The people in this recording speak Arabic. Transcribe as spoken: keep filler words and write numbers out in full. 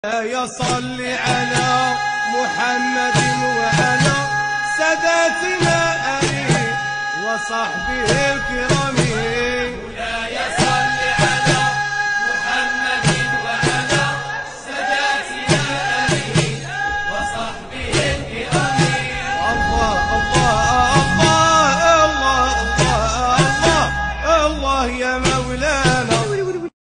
يا صل على محمد وعلى ساداتنا آله وصحبه الكرام.